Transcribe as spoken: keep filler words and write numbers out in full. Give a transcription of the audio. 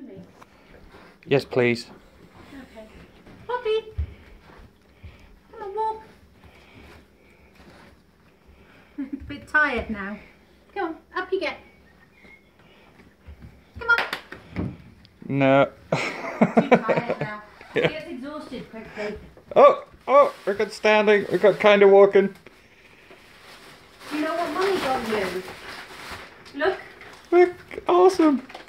me? Yes, please. Okay. Poppy! Come on, walk. Bit tired now. Come on, up you get. Come on. No. Too tired now. He gets exhausted quickly. Oh, oh, we got standing, we got kind of walking. You know what Mummy got you? Look. Look, awesome.